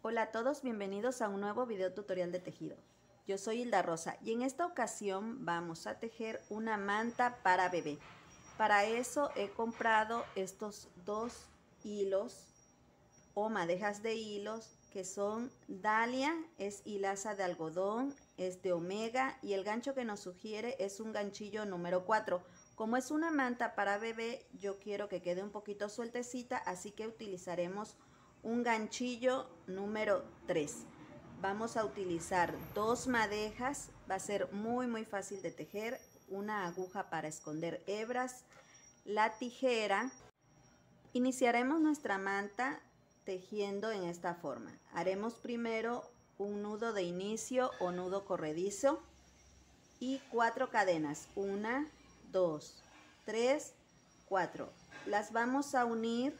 Hola a todos, bienvenidos a un nuevo video tutorial de tejido. Yo soy Hilda Rosa y en esta ocasión vamos a tejer una manta para bebé. Para eso he comprado estos dos hilos o madejas de hilos que son Dalia, es hilaza de algodón, es de Omega y el gancho que nos sugiere es un ganchillo número 4. Como es una manta para bebé, yo quiero que quede un poquito sueltecita, así que utilizaremos un ganchillo número 3. Vamos a utilizar dos madejas, va a ser muy fácil de tejer, una aguja para esconder hebras, la tijera. Iniciaremos nuestra manta tejiendo en esta forma. Haremos primero un nudo de inicio o nudo corredizo y 4 cadenas, 1, 2, 3, 4. Las vamos a unir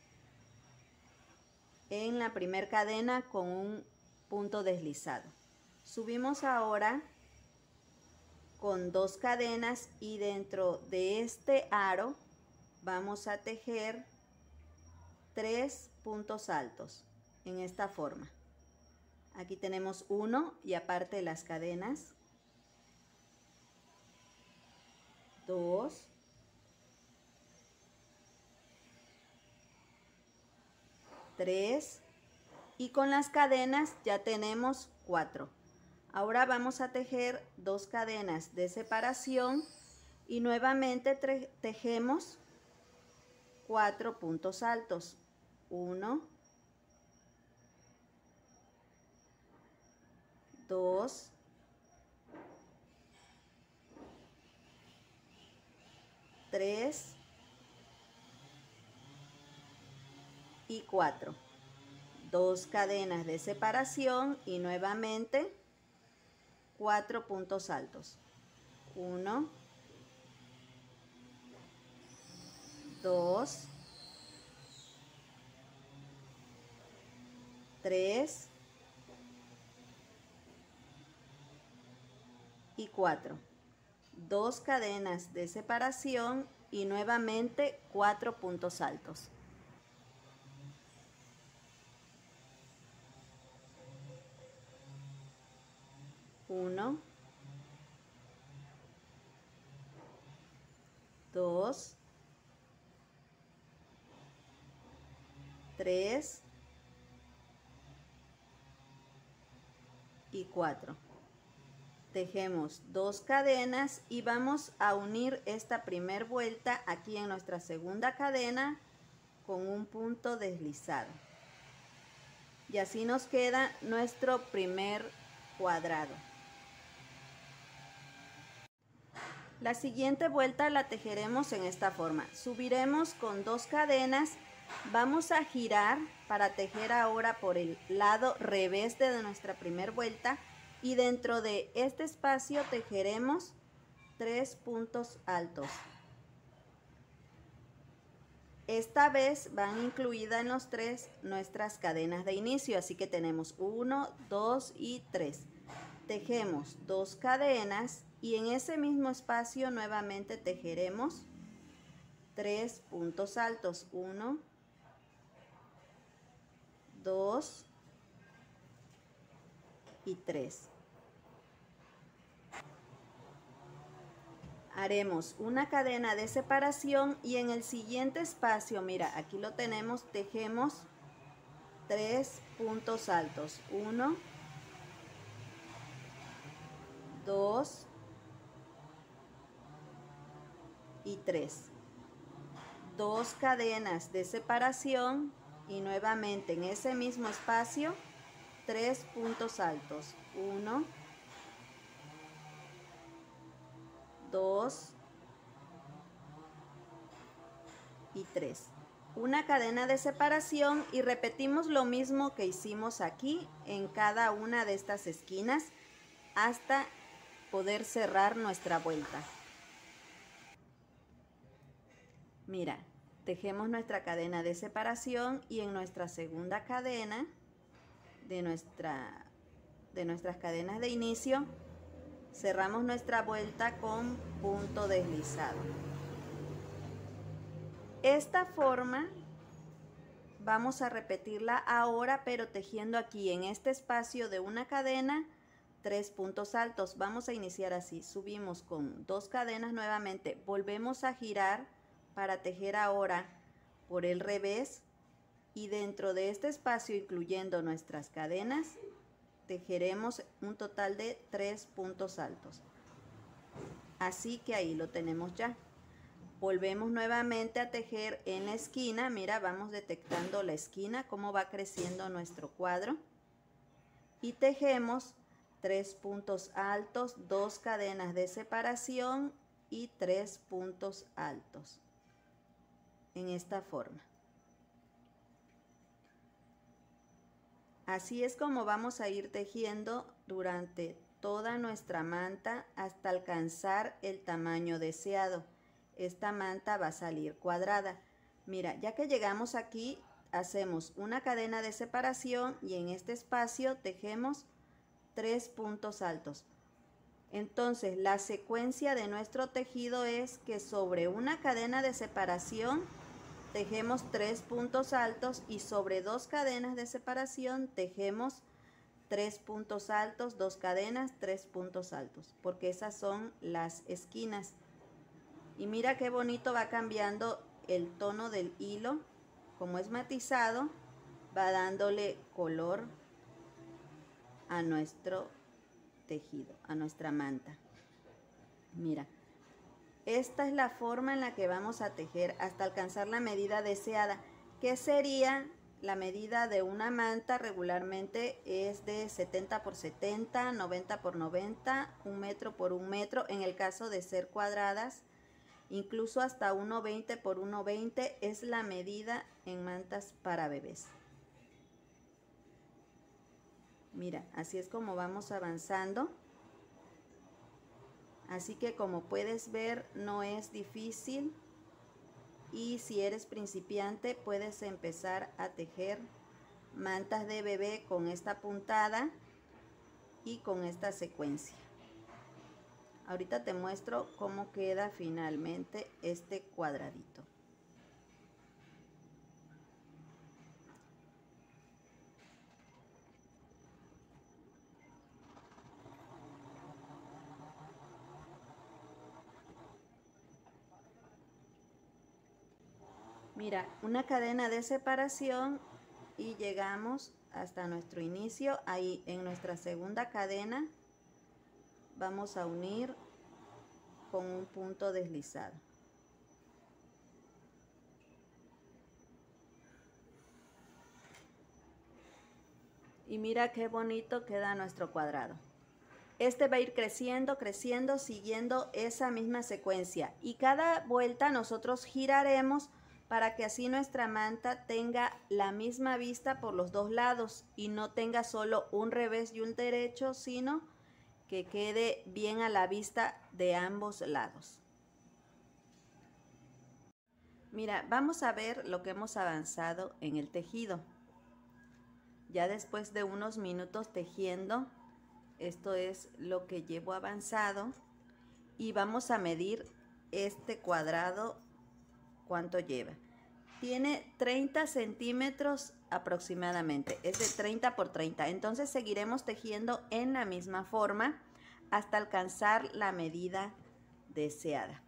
en la primera cadena con un punto deslizado. Subimos ahora con 2 cadenas y dentro de este aro vamos a tejer 3 puntos altos en esta forma. Aquí tenemos 1 y aparte las cadenas, 2, 3 y con las cadenas ya tenemos 4. Ahora vamos a tejer 2 cadenas de separación y nuevamente tejemos 4 puntos altos. 1, 2, 3 y 4. 2 cadenas de separación y nuevamente 4 puntos altos. 1, 2, 3 y 4. 2 cadenas de separación y nuevamente 4 puntos altos. 1, 2, 3 y 4. Tejemos 2 cadenas y vamos a unir esta primera vuelta aquí en nuestra segunda cadena con un punto deslizado. Y así nos queda nuestro primer cuadrado. La siguiente vuelta la tejeremos en esta forma. Subiremos con 2 cadenas, vamos a girar para tejer ahora por el lado revés de nuestra primera vuelta y dentro de este espacio tejeremos 3 puntos altos. Esta vez van incluidas en los 3 nuestras cadenas de inicio, así que tenemos 1, 2 y 3. Tejemos 2 cadenas y en ese mismo espacio nuevamente tejeremos 3 puntos altos. 1, 2 y 3. Haremos una cadena de separación y en el siguiente espacio, mira, aquí lo tenemos, tejemos 3 puntos altos. 1, 2 y 3. 2 cadenas de separación y nuevamente en ese mismo espacio 3 puntos altos. 1, 2 y 3. Una cadena de separación y repetimos lo mismo que hicimos aquí en cada una de estas esquinas hasta poder cerrar nuestra vuelta. Mira, tejemos nuestra cadena de separación y en nuestra segunda cadena de nuestras cadenas de inicio cerramos nuestra vuelta con punto deslizado. Esta forma vamos a repetirla ahora, pero tejiendo aquí en este espacio de una cadena 3 puntos altos. Vamos a iniciar así, subimos con 2 cadenas nuevamente, volvemos a girar para tejer ahora por el revés, y dentro de este espacio, incluyendo nuestras cadenas, tejeremos un total de 3 puntos altos. Así que ahí lo tenemos ya. Volvemos nuevamente a tejer en la esquina. Mira, vamos detectando la esquina, cómo va creciendo nuestro cuadro. Y tejemos 3 puntos altos, 2 cadenas de separación y 3 puntos altos. En esta forma. Así es como vamos a ir tejiendo durante toda nuestra manta hasta alcanzar el tamaño deseado. Esta manta va a salir cuadrada. Mira, ya que llegamos aquí, hacemos una cadena de separación y en este espacio tejemos 3 puntos altos. Entonces, la secuencia de nuestro tejido es que sobre una cadena de separación tejemos 3 puntos altos y sobre 2 cadenas de separación tejemos 3 puntos altos, 2 cadenas, 3 puntos altos, porque esas son las esquinas. Y mira qué bonito va cambiando el tono del hilo, como es matizado, va dándole color a nuestro tejido, a nuestra manta. Mira. Esta es la forma en la que vamos a tejer hasta alcanzar la medida deseada, que sería la medida de una manta. Regularmente es de 70 por 70, 90 por 90, 1 metro por 1 metro. En el caso de ser cuadradas, incluso hasta 1,20 por 1,20 es la medida en mantas para bebés. Mira, así es como vamos avanzando. Así que como puedes ver, no es difícil, y si eres principiante puedes empezar a tejer mantas de bebé con esta puntada y con esta secuencia. Ahorita te muestro cómo queda finalmente este cuadradito. Mira, una cadena de separación y llegamos hasta nuestro inicio. Ahí en nuestra segunda cadena vamos a unir con un punto deslizado. Y mira qué bonito queda nuestro cuadrado. Este va a ir creciendo, creciendo, siguiendo esa misma secuencia. Y cada vuelta nosotros giraremos para que así nuestra manta tenga la misma vista por los dos lados y no tenga solo un revés y un derecho, sino que quede bien a la vista de ambos lados. Mira, vamos a ver lo que hemos avanzado en el tejido. Ya después de unos minutos tejiendo, esto es lo que llevo avanzado, y vamos a medir este cuadrado cuánto lleva. Tiene 30 centímetros aproximadamente, es de 30 por 30. Entonces seguiremos tejiendo en la misma forma hasta alcanzar la medida deseada.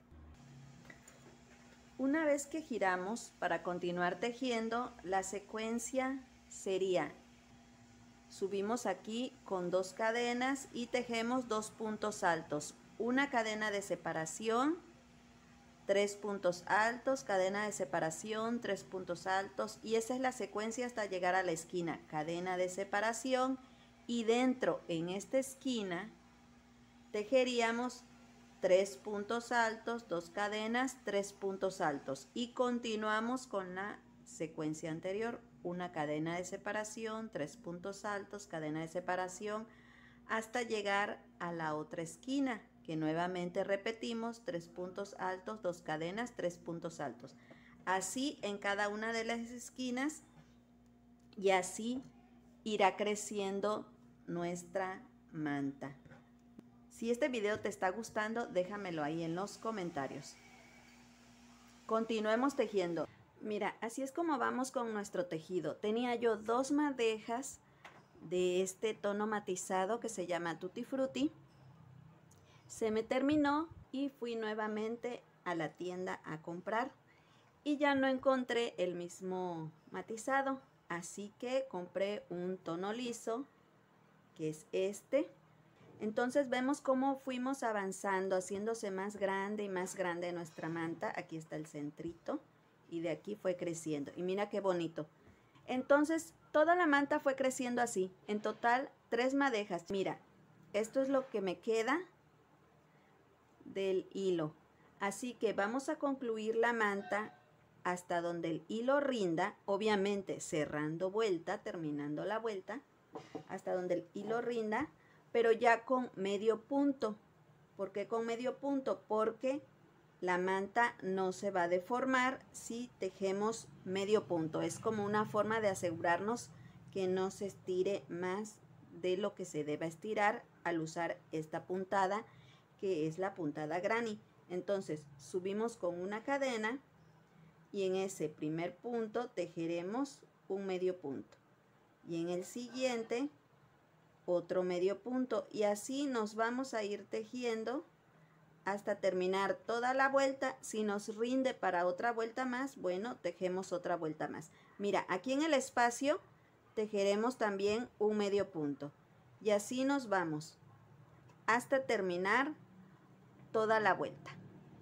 Una vez que giramos para continuar tejiendo, la secuencia sería: subimos aquí con 2 cadenas y tejemos 2 puntos altos, una cadena de separación, 3 puntos altos, cadena de separación, 3 puntos altos, y esa es la secuencia hasta llegar a la esquina. Cadena de separación, y dentro en esta esquina tejeríamos 3 puntos altos, 2 cadenas, 3 puntos altos, y continuamos con la secuencia anterior. Una cadena de separación, 3 puntos altos, cadena de separación, hasta llegar a la otra esquina, que nuevamente repetimos 3 puntos altos, 2 cadenas, 3 puntos altos. Así en cada una de las esquinas, y así irá creciendo nuestra manta. Si este video te está gustando, déjamelo ahí en los comentarios. Continuemos tejiendo. Mira, así es como vamos con nuestro tejido. Tenía yo 2 madejas de este tono matizado que se llama Tutti Frutti. Se me terminó y fui nuevamente a la tienda a comprar y ya no encontré el mismo matizado, así que compré un tono liso, que es este. Entonces vemos cómo fuimos avanzando, haciéndose más grande y más grande nuestra manta. Aquí está el centrito y de aquí fue creciendo y mira qué bonito. Entonces toda la manta fue creciendo así, en total 3 madejas. Mira, esto es lo que me queda del hilo, así que vamos a concluir la manta hasta donde el hilo rinda, obviamente cerrando vuelta, terminando la vuelta, hasta donde el hilo rinda, pero ya con medio punto. ¿Por qué con medio punto? Porque la manta no se va a deformar si tejemos medio punto. Es como una forma de asegurarnos que no se estire más de lo que se deba estirar al usar esta puntada, que es la puntada granny. Entonces subimos con una cadena y en ese primer punto tejeremos un medio punto y en el siguiente otro medio punto y así nos vamos a ir tejiendo hasta terminar toda la vuelta. Si nos rinde para otra vuelta más, bueno, tejemos otra vuelta más. Mira, aquí en el espacio tejeremos también un medio punto y así nos vamos hasta terminar toda la vuelta.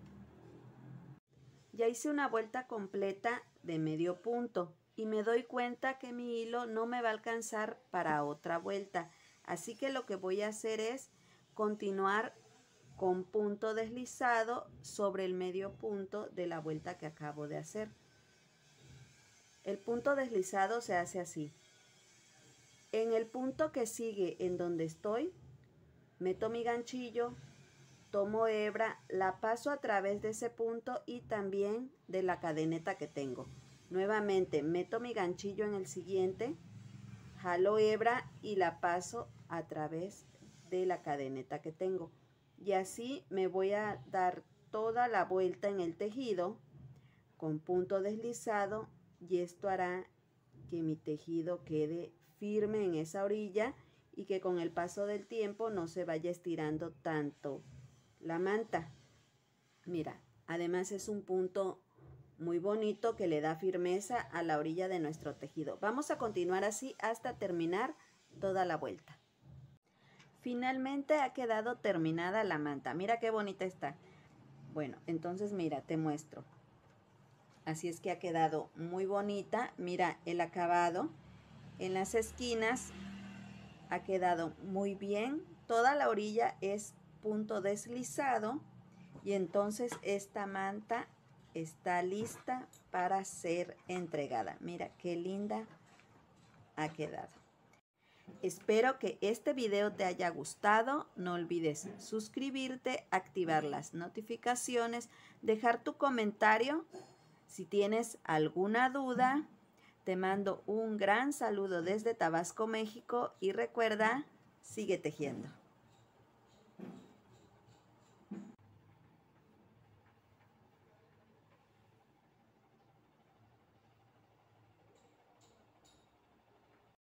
Ya hice una vuelta completa de medio punto y me doy cuenta que mi hilo no me va a alcanzar para otra vuelta, así que lo que voy a hacer es continuar con punto deslizado sobre el medio punto de la vuelta que acabo de hacer. El punto deslizado se hace así. En el punto que sigue en donde estoy, meto mi ganchillo, tomo hebra, la paso a través de ese punto y también de la cadeneta que tengo. Nuevamente meto mi ganchillo en el siguiente, jalo hebra y la paso a través de la cadeneta que tengo. Y así me voy a dar toda la vuelta en el tejido con punto deslizado y esto hará que mi tejido quede firme en esa orilla y que con el paso del tiempo no se vaya estirando tanto la manta. Mira, además es un punto muy bonito que le da firmeza a la orilla de nuestro tejido. Vamos a continuar así hasta terminar toda la vuelta. Finalmente ha quedado terminada la manta. Mira qué bonita está. Bueno, entonces mira, te muestro. Así es que ha quedado muy bonita. Mira el acabado. En las esquinas ha quedado muy bien. Toda la orilla es punto deslizado y entonces esta manta está lista para ser entregada. Mira qué linda ha quedado. Espero que este video te haya gustado. No olvides suscribirte, activar las notificaciones, dejar tu comentario. Si tienes alguna duda, te mando un gran saludo desde Tabasco, México y recuerda, sigue tejiendo.